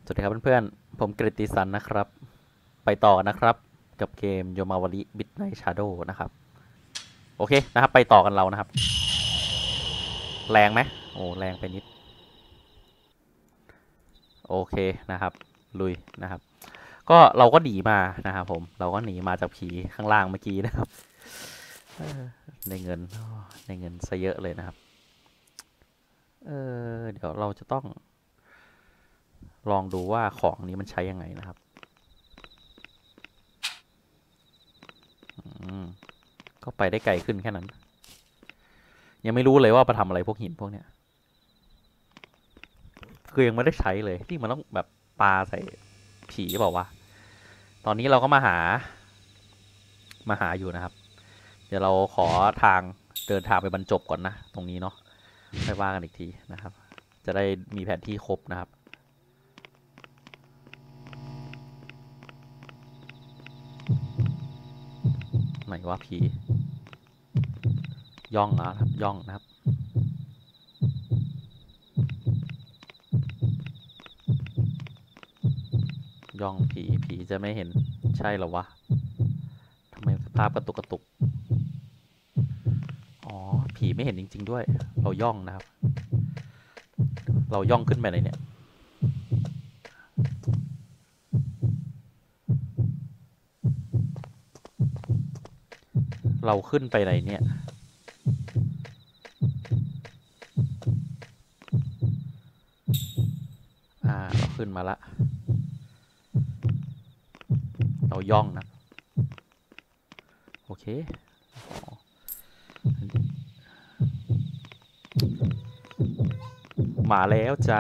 สวัสดีครับเพื่อนๆผมกฤติสันนะครับไปต่อนะครับกับเกมโยมาวาริบิดไนท์ชาโดนะครับโอเคนะครับไปต่อกันเรานะครับแรงไหมโอ้แรงไปนิดโอเคนะครับลุยนะครับก็เราก็หนีมานะครับผมเราก็หนีมาจากผีข้างล่างเมื่อกี้นะครับในเงินในเงินซะเยอะเลยนะครับเดี๋ยวเราจะต้องลองดูว่าของนี้มันใช้ยังไงนะครับก็ไปได้ไกลขึ้นแค่นั้นยังไม่รู้เลยว่าไปทำอะไรพวกหินพวกเนี้ย คือยังไม่ได้ใช้เลยที่มันต้องแบบปาใส่ผีเปล่าวะตอนนี้เราก็มาหาอยู่นะครับเดี๋ยวเราขอทางเดินทางไปบรรจบก่อนนะตรงนี้เนาะไปว่ากันอีกทีนะครับจะได้มีแผนที่ครบนะครับไหนวะผีย่องนะครับย่องนะครับย่องผีจะไม่เห็นใช่เหรอวะทำไมภาพกระตุกอ๋อผีไม่เห็นจริงๆด้วยเราย่องนะครับเราย่องขึ้นไปไหนเนี่ยเราขึ้นไปไหนเนี่ยเราขึ้นมาละเราย่องนะโอเคมาแล้วจ้า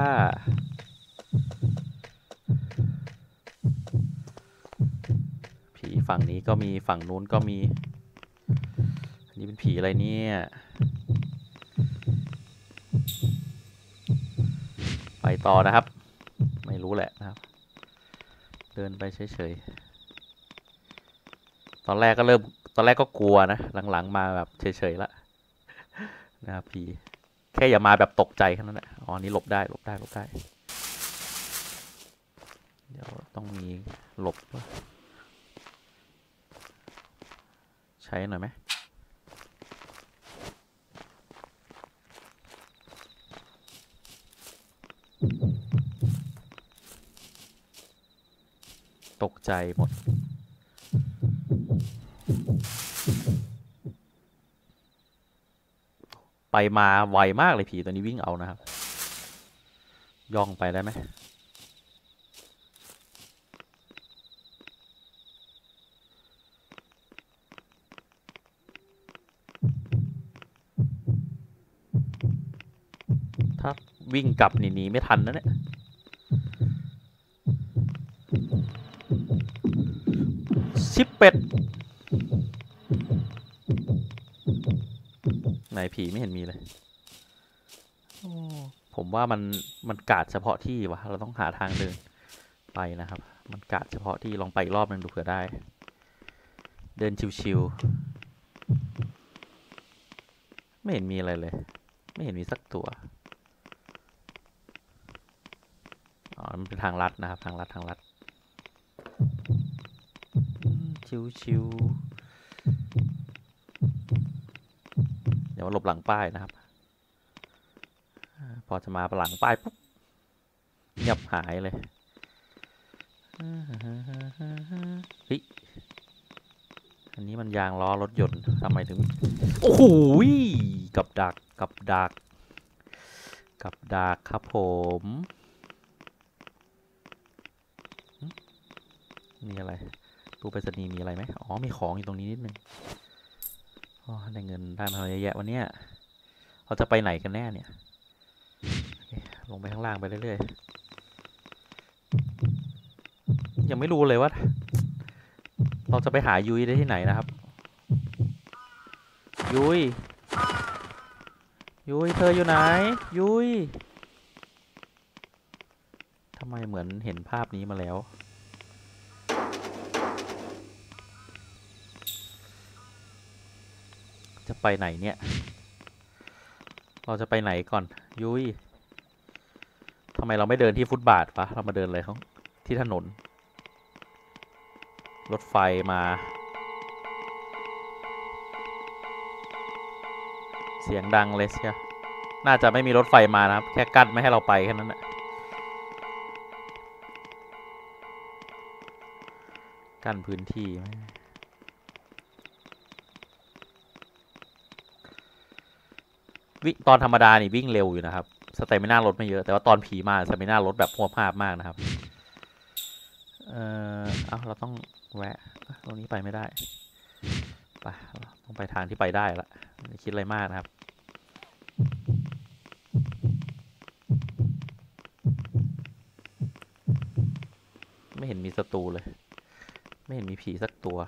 ผีฝั่งนี้ก็มีฝั่งนู้นก็มีอันนี้เป็นผีอะไรเนี่ยไปต่อนะครับไม่รู้แหละนะครับเดินไปเฉยๆตอนแรกก็กลัวนะหลังๆมาแบบเฉยๆละนะครับผีแค่อย่ามาแบบตกใจแค่นั้นแหละอ๋อนี่หลบได้หลบได้หลบได้เดี๋ยวต้องมีหลบใช้หน่อยไหมตกใจหมดไปมาไวมากเลยผีตัวนี้วิ่งเอานะครับย่องไปได้ไหมถ้าวิ่งกลับหนีไม่ทันนะเนี่ยชิปเป็ดไหนผีไม่เห็นมีเลยผมว่ามันกาดเฉพาะที่วะเราต้องหาทางเดินไปนะครับมันกาดเฉพาะที่ลองไปอีกรอบนึงดูเผื่อได้เดินชิวๆไม่เห็นมีอะไรเลยไม่เห็นมีสักตัวอ๋อมันเป็นทางลัดนะครับทางลัดชิวๆเดี๋ยวหลบหลังป้ายนะครับพอจะมาหลังป้ายปุ๊บเงียบหายเลยเฮ้ยอันนี้มันยางล้อรถยนต์ทำไมถึงโอ้โหกับดักกับดักครับผมมีอะไรตู้ไปรษณีย์มีอะไรไหมอ๋อมีของอยู่ตรงนี้นิดนึงอ๋อได้เงินได้มาเยอะแยะวันนี้เราจะไปไหนกันแน่เนี่ยลงไปข้างล่างไปเรื่อยๆยังไม่รู้เลยว่าเราจะไปหายุ้ยได้ที่ไหนนะครับยุ้ยยุ้ยเธออยู่ไหนยุ้ยทำไมเหมือนเห็นภาพนี้มาแล้วจะไปไหนเนี่ยเราจะไปไหนก่อนยุ้ยทำไมเราไม่เดินที่ฟุตบาทวะเรามาเดินอะไรเขาที่ถนนรถไฟมาเสียงดังเลยเชียวน่าจะไม่มีรถไฟมานะครับแค่กั้นไม่ให้เราไปแค่นั้นแหละกั้นพื้นที่วิ่งตอนธรรมดานี่วิ่งเร็วอยู่นะครับสเตมิน่ารถไม่เยอะแต่ว่าตอนผีมาสเตมิน่ารถแบบหัวภาพมากนะครับเอาเราต้องแวะตรงนี้ไปไม่ได้ไปต้องไปทางที่ไปได้ละไม่คิดอะไรมากนะครับไม่เห็นมีศัตรูเลยไม่เห็นมีผีสักตัว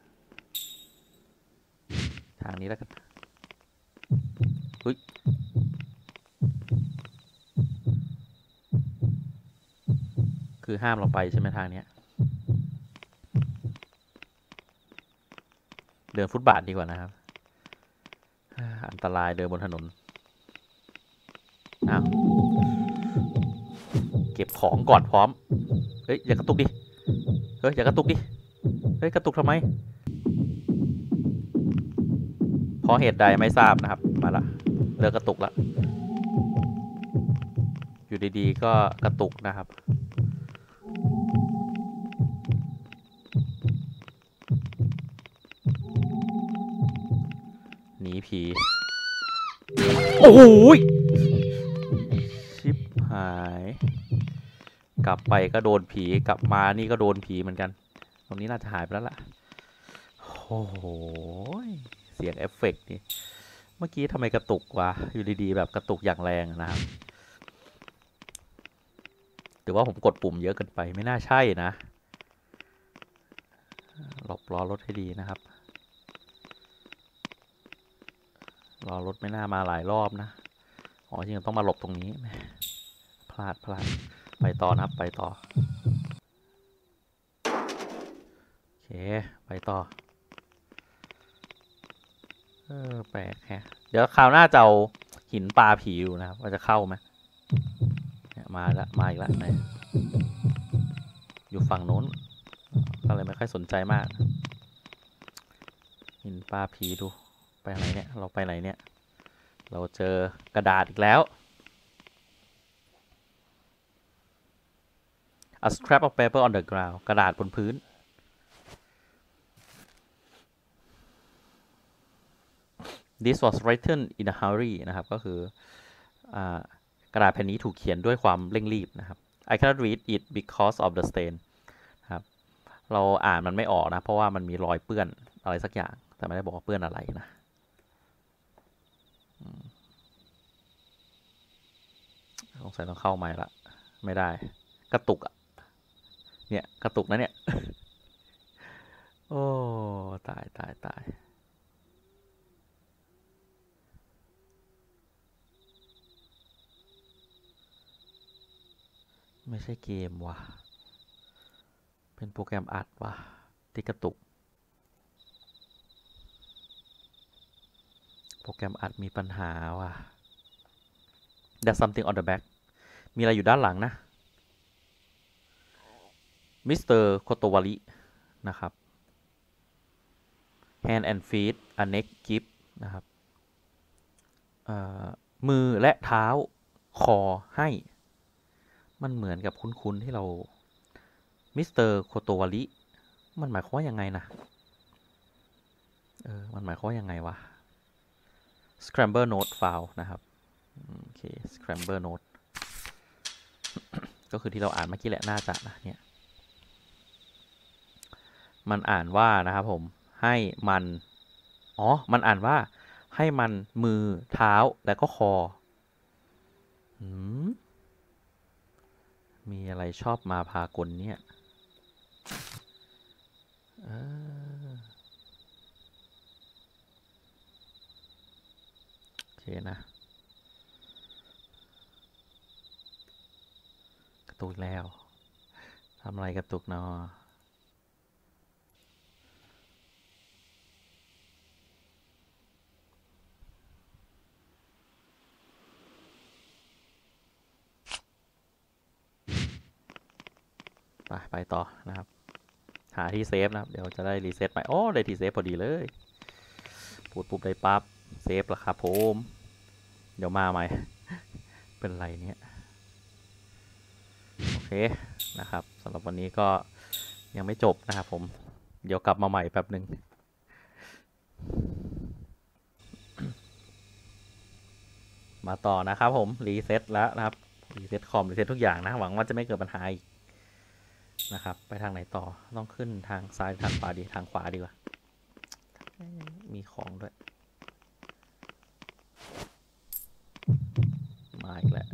ทางนี้แล้วกันอุ๊ยคือห้ามเราไปใช่ไหมทางเนี้ยเดินฟุตบาทดีกว่านะครับอันตรายเดินบนถนนอ้าวเก็บของก่อนพร้อมเฮ้ยอย่ากระตุกดิเฮ้ยอย่ากระตุกดิเฮ้ยกระตุกทำไมเพราะเหตุใดไม่ทราบนะครับมาละเลิกกระตุกละอยู่ดีๆก็กระตุกนะครับหนีผีโอ้โหชิบหายกลับไปก็โดนผีกลับมานี่ก็โดนผีเหมือนกันตรงนี้น่าจะหายไปแล้วล่ะโอ้โหเสียงเอฟเฟกต์นี่เมื่อกี้ทำไมกระตุกวะอยู่ดีๆแบบกระตุกอย่างแรงนะครับหรือว่าผมกดปุ่มเยอะเกินไปไม่น่าใช่นะหลบล้อรถให้ดีนะครับรอรถไม่น่ามาหลายรอบนะอ๋อจริงต้องมาหลบตรงนี้พลาดไปต่อนะครับไปต่อโอเคไปต่อแปลกแฮะเดี๋ยวคราวหน้าจะเอาหินปลาผีดูนะครับว่าจะเข้าไหมมาแล้วมาอีกแล้วไหนอยู่ฝั่งโน้นก็เลยไม่ค่อยสนใจมากหินปลาผีดูไปไหนเนี่ยเราไปไหนเนี่ยเราเจอกระดาษอีกแล้ว a scrap of paper on the ground กระดาษบนพื้น this was written in a hurry นะครับก็คือกระดาษแผ่นนี้ถูกเขียนด้วยความเร่งรีบนะครับ I cannot read it because of the stain ครับเราอ่านมันไม่ออกนะเพราะว่ามันมีรอยเปื้อนอะไรสักอย่างแต่ไม่ได้บอกว่าเปื้อนอะไรนะสงสัยต้องเข้าใหม่ละไม่ได้กระตุกอะเนี่ยกระตุกนะเนี่ยโอ้ตายไม่ใช่เกมว่ะเป็นโปรแกรมอัดว่ะที่กระตุกโปรแกรมอัดมีปัญหาว่ะ There's something on the back มีอะไรอยู่ด้านหลังนะมิสเตอร์โคโตวารินะครับ hand and feet a neck gift นะครับมือและเท้าคอให้มันเหมือนกับคุ้นๆที่เรามิสเตอร์โคโตวาริมันหมายความว่ายังไงนะมันหมายความว่ายังไงวะ scramble note file นะครับโอเค scramble note ก็คือที่เราอ่านเมื่อกี้แหละน่าจะนะเนี่ยมันอ่านว่านะครับผมให้มันมันอ่านว่าให้มันมือเท้าแล้วก็คอมีอะไรชอบมาพากลเนี่ยโอเคนะกระตุกแล้วทำอะไรกระตุกเนาะไปต่อนะครับ หาที่เซฟนะครับ เดี๋ยวจะได้รีเซ็ตใหม่โอ้ได้ที่เซฟพอดีเลยพูดปุ๊บได้ปั๊บเซฟแล้วครับผมเดี๋ยวมาใหม่ เป็นไรเนี่ยโอเคนะครับสำหรับวันนี้ก็ยังไม่จบนะครับผมเดี๋ยวกลับมาใหม่แป๊บหนึ่งมาต่อนะครับผมรีเซ็ตแล้วนะครับรีเซ็ตคอมรีเซ็ตทุกอย่างนะหวังว่าจะไม่เกิดปัญหาอีกนะครับไปทางไหนต่อต้องขึ้นทางซ้ายทางขวาดีทางขวาดีกว่ามีของด้วยมาอีกแล้ว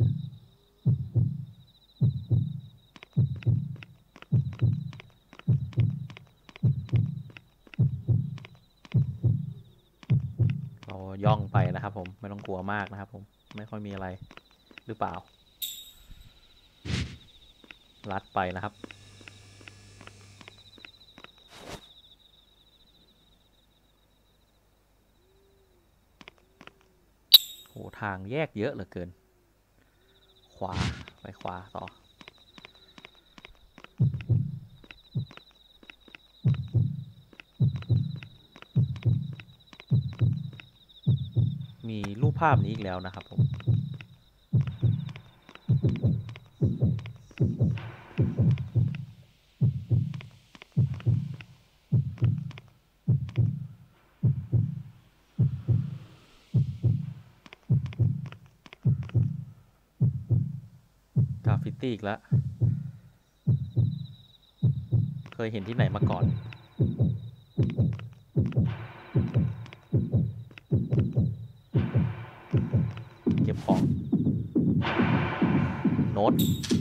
เราย่องไปนะครับผมไม่ต้องกลัวมากนะครับผมไม่ค่อยมีอะไรหรือเปล่าลัดไปนะครับโหทางแยกเยอะเหลือเกินขวาไปขวาต่อมีรูปภาพนี้อีกแล้วนะครับผมกราฟฟิตี้อีกแล้วเคยเห็นที่ไหนมาก่อนเก็บของโน้ต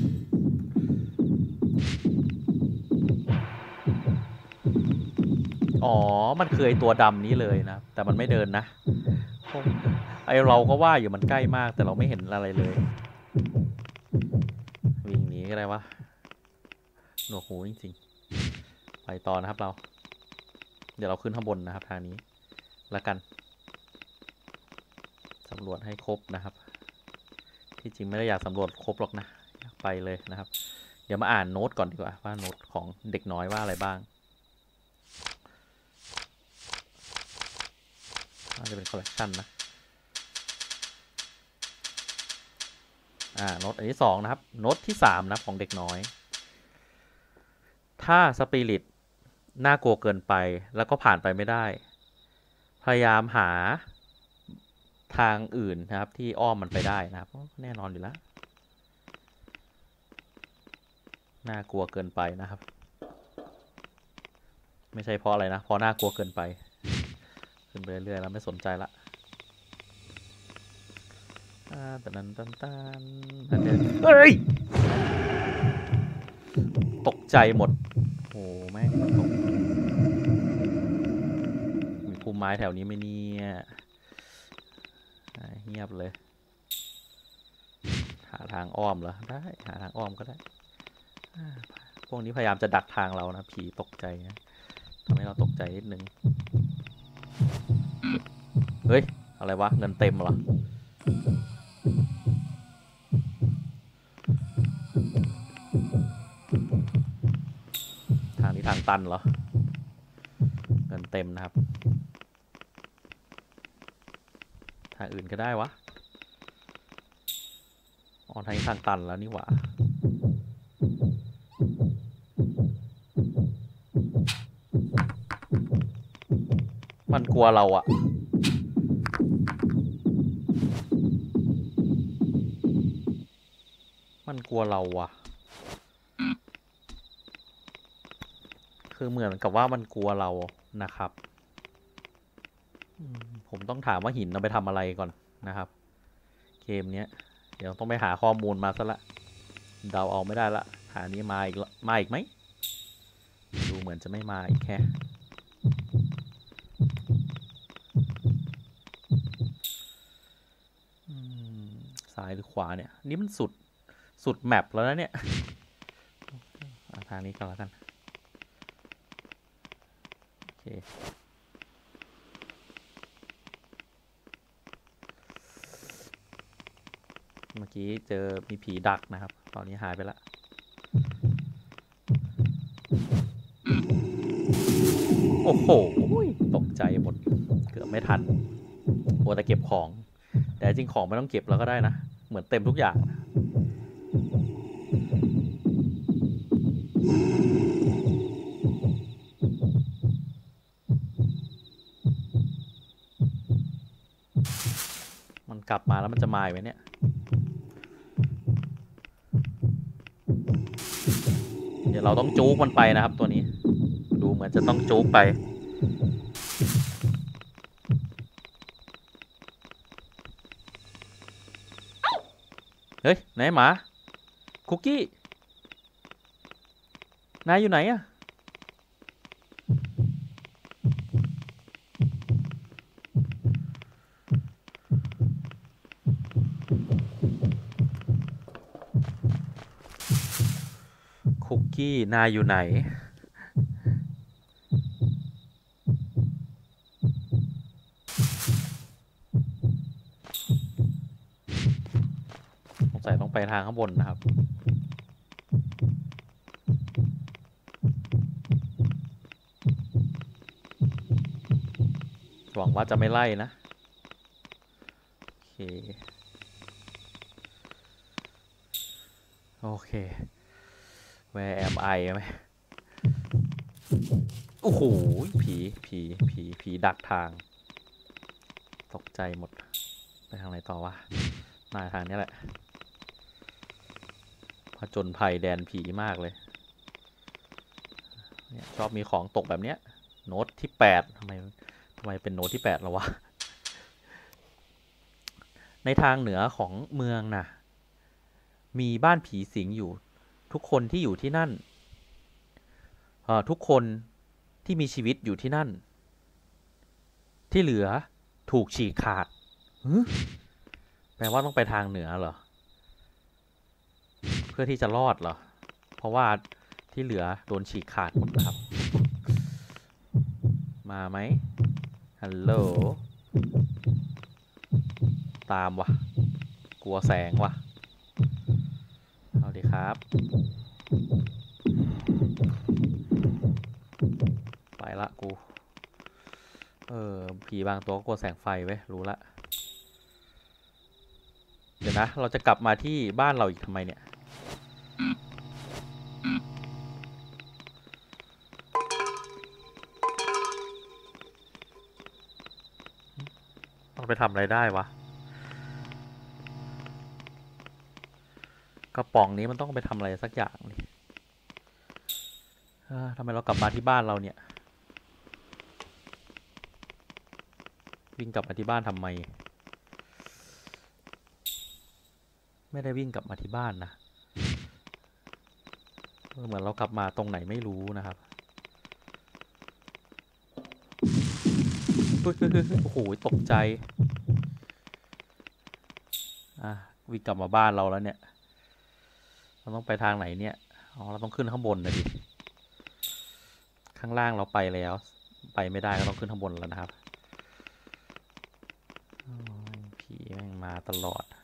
อ๋อมันเคยตัวดำนี้เลยนะแต่มันไม่เดินนะไอเราก็ว่าอยู่มันใกล้มากแต่เราไม่เห็นอะไรเลยวิ่งหนีก็ได้วะหนวกหูจริงๆไปต่อนะครับเราเดี๋ยวเราขึ้นข้างบนนะครับทางนี้แล้วกันสำรวจให้ครบนะครับที่จริงไม่ได้อยากสำรวจครบหรอกนะอยากไปเลยนะครับเดี๋ยวมาอ่านโน้ตก่อนดีกว่าว่าโน้ตของเด็กน้อยว่าอะไรบ้างน่าจะเป็นคอลเลกชันนะโน้ตอันที่2นะครับโน้ตที่3นะของเด็กน้อยถ้าสปิริตน่ากลัวเกินไปแล้วก็ผ่านไปไม่ได้พยายามหาทางอื่นนะครับที่อ้อมมันไปได้นะครับแน่นอนอยู่แล้วน่ากลัวเกินไปนะครับไม่ใช่เพราะอะไรนะเพราะน่ากลัวเกินไปขึ้นไปเรื่อยๆแล้วไม่สนใจละตันตันตันเฮ้ยตกใจหมดโอ้แม่งตกมีภูมิไม้แถวนี้ไหมเนี่ยเงียบเลยหาทางอ้อมเหรอได้หาทางอ้อมก็ได้พวกนี้พยายามจะดักทางเรานะผีตกใจนะทำให้เราตกใจนิดนึงเฮ้ยอะไรวะเงินเต็มเหรอทางนี้ทางตันเหรอเงินเต็มนะครับทางอื่นก็ได้วะอ๋อทางนี้ทางตันแล้วนี่หว่ามันกลัวเราอะมันกลัวเราอะคือเหมือนกับว่ามันกลัวเรานะครับผมต้องถามว่าหินเอาไปทำอะไรก่อนนะครับเกมนี้เดี๋ยวต้องไปหาข้อมูลมาซะละเดาเอาไม่ได้ละหานี้มาอีกไหมดูเหมือนจะไม่มาอีกแค่ซ้ายหรือขวาเนี่ยนี่มันสุดแมปแล้วนะเนี่ยทางนี้ก็แล้วกันโอเคเมื่อกี้เจอมีผีดักนะครับตอนนี้หายไปละอ้โหตกใจหมดเกือบไม่ทันโอ้แต่เก็บของแต่จริงของไม่ต้องเก็บแล้วก็ได้นะเหมือนเต็มทุกอย่างมันกลับมาแล้วมันจะมาอีกไหมเนี่ยเดี๋ยวเราต้องจู๊กมันไปนะครับตัวนี้ดูเหมือนจะต้องจู๊กไปเฮ้ยไหนหมาคุกกี้นายอยู่ไหนอะคุกกี้นายอยู่ไหนสงสัยต้องไปทางข้างบนนะครับหวังว่าจะไม่ไล่นะโอเคโอเค Where am I ไหมโอ้โหผีดักทางตกใจหมดไปทางไหนต่อวะมาทางนี้แหละผจญภัยแดนผีมากเลยเนี่ยชอบมีของตกแบบเนี้ยโน้ตที่8ทำไมเป็นโน้ตที่8แล้ววะในทางเหนือของเมืองน่ะมีบ้านผีสิงอยู่ทุกคนที่อยู่ที่นั่นทุกคนที่มีชีวิตอยู่ที่นั่นที่เหลือถูกฉีกขาดแปลว่าต้องไปทางเหนือเหรอเพื่อที่จะรอดเหรอเพราะว่าที่เหลือโดนฉีกขาดหมดนะครับมาไหมฮัลโหลตามวะกลัวแสงวะเอาดิครับไปละกูผีบางตัวก็กลัวแสงไฟเว้ยรู้ละเดี๋ยวนะเราจะกลับมาที่บ้านเราอีกทำไมเนี่ยต้องไปทำอะไรได้วะกระป๋องนี้มันต้องไปทำอะไรสักอย่างนี่ทำไมเรากลับมาที่บ้านเราเนี่ยวิ่งกลับมาที่บ้านทำไมไม่ได้วิ่งกลับมาที่บ้านนะเหมือนเรากลับมาตรงไหนไม่รู้นะครับโอ้โหตกใจวิ่งกลับมาบ้านเราแล้วเนี่ยเราต้องไปทางไหนเนี่ยเราต้องขึ้นข้างบนนะดิข้างล่างเราไปแล้วไปไม่ได้ก็ต้องขึ้นข้างบนแล้วนะครับผีแม่งมาตลอด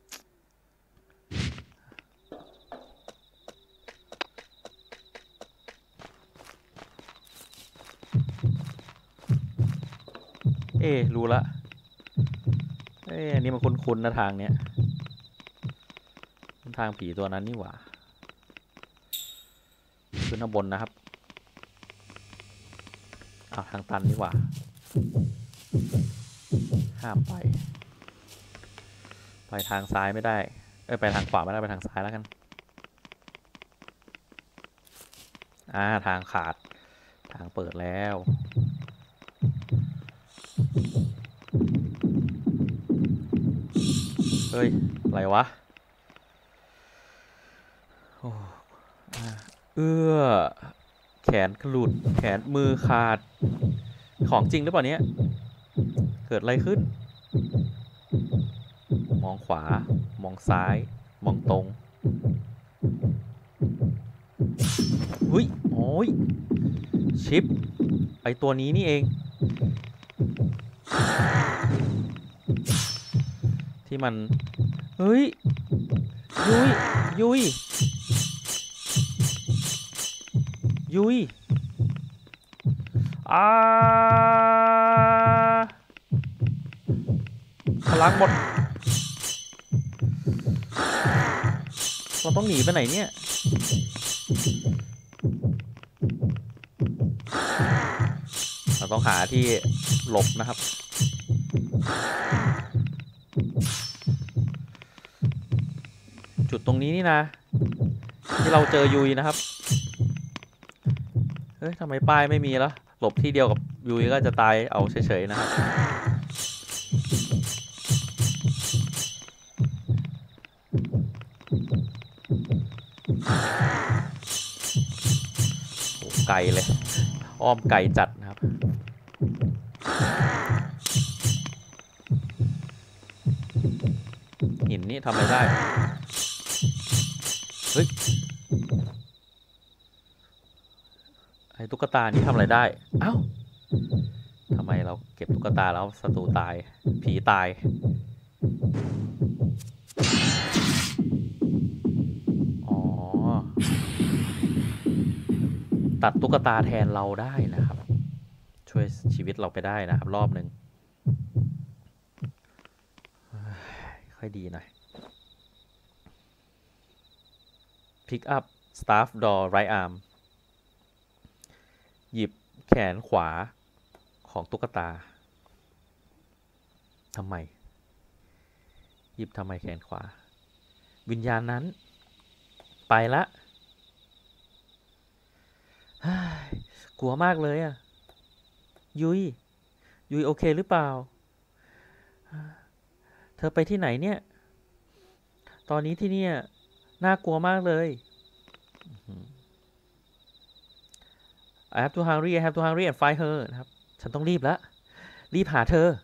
รู้ละอันนี้มันคุ้นๆนะทางเนี้ยทางผีตัวนั้นนี่หว่าขึ้นข้างบนนะครับทางตันนี่หว่าห้ามไปทางซ้ายไม่ได้ไปทางขวาไม่ได้ไปทางซ้ายแล้วกันทางขาดทางเปิดแล้วเฮ้ยอะไรวะแขนหลุดแขนมือขาดของจริงหรือเปล่าเนี้ยเกิดอะไรขึ้นมองขวามองซ้ายมองตรงโอ้ยชิปไอตัวนี้นี่เองที่มันยุยอ่าพลังหมดเราต้องหนีไปไหนเนี่ยเราต้องหาที่หลบนะครับจุดตรงนี้นี่นะที่เราเจอยุยนะครับเฮ้ยทำไมป้ายไม่มีแล้วหลบที่เดียวกับยุยก็จะตายเอาเฉยๆนะครับโอ้ไกลเลยอ้อมไกลจัดนะครับหินนี่ทำอะไรได้เฮ้ยไอ้ตุ๊กตานี่ทำอะไรได้เอ้าทำไมเราเก็บตุ๊กตาแล้วศัตรูตายผีตายอ๋อตัดตุ๊กตาแทนเราได้นะครับช่วยชีวิตเราไปได้นะครับรอบหนึ่งค่อยดีหน่อย pick up staff door right arm หยิบแขนขวาของตุ๊กตาทำไมหยิบทำไมแขนขวาวิญญาณนั้นไปละกลัวมากเลยอะยุยโอเคหรือเปล่าเธอไปที่ไหนเนี่ยตอนนี้ที่เนี่ยน่ากลัวมากเลย I have to hurry and find her นะครับฉันต้องรีบแล้วรีบหาเธอ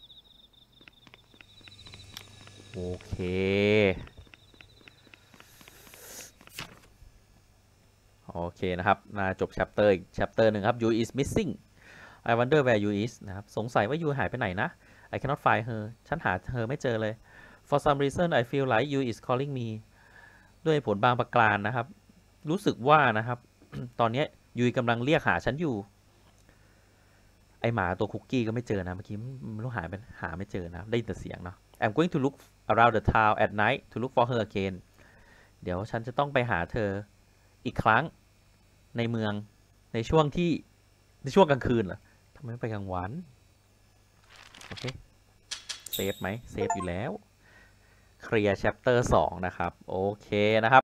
โอเคนะครับมาจบ chapter อีก chapter หนึ่งครับ You is missing I wonder where you is นะครับสงสัยว่า You หายไปไหนนะ I cannot find her ฉันหาเธอไม่เจอเลย For some reason I feel like You is calling me ด้วยผลบางประการนะครับรู้สึกว่านะครับ ตอนนี้ยูกำลังเรียกหาฉันอยู่ไอหมาตัวคุกกี้ก็ไม่เจอนะเมื่อกี้ไม่รู้หาไม่เจอนะได้ยินแต่เสียงเนาะ I'm going to look around the town at night to look for her again เดี๋ยวฉันจะต้องไปหาเธออีกครั้งในเมืองในช่วงกลางคืนเหรอทำไมไม่ไปกลางวันโอเคเซฟไหมเซฟอยู่แล้วเคลียร์ chapter 2นะครับโอเคนะครับ